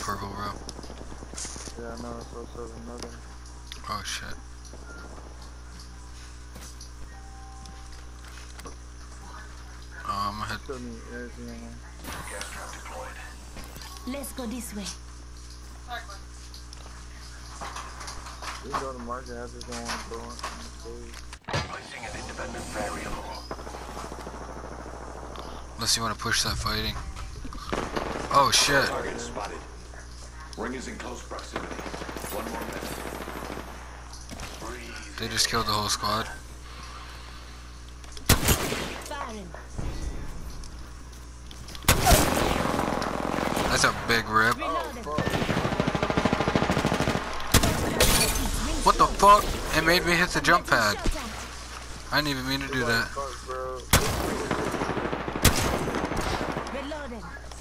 purple, bro. Yeah, I know, it's also another. Oh shit. I'm ahead. Still need everything. Gas trap deployed. Let's go this way. We can go to market, I just don't want to go on stage. Placing an independent variable. Unless you want to push that fighting. Oh shit. Target spotted. Ring is in close proximity. 1 more minute. Breathe. They just killed the whole squad. Firing. That's a big rip. Reloaded. What the fuck? It made me hit the jump pad. I didn't even mean to do that. Fuck, bro. Reloaded.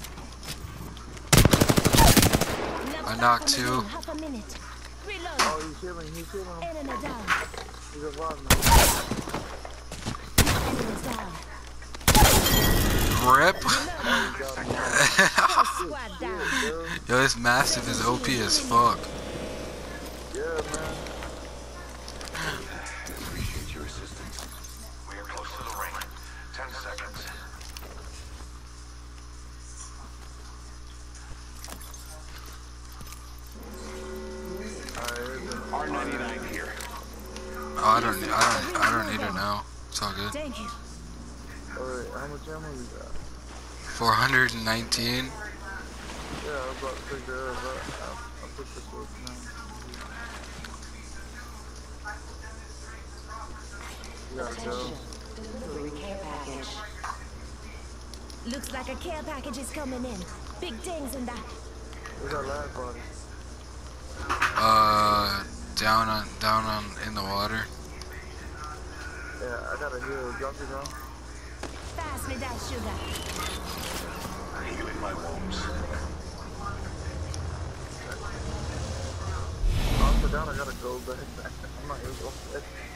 I knocked 2. Half a minute. Reload. Oh, he's healing him. Enemy down. He's alive Enemies down. Rip. Whole squad down. Yo, this Mastiff is OP as fuck. Yeah, man. Appreciate your assistance. We are close to the ring. 10 seconds. R99 here. Oh, I don't need it now. It's all good. Thank you. Alright, how much ammo you got? 419. Yeah, I was about to pick that up, but I'll put this up now. You gotta go. Delivery care package. Looks like a care package is coming in. Big things in that. Where's that last body? Down on in the water. Yeah, I got a heal. Drop it down. Pass me that sugar. Healing my wounds. I forgot I gotta go back. I'm not able to go back.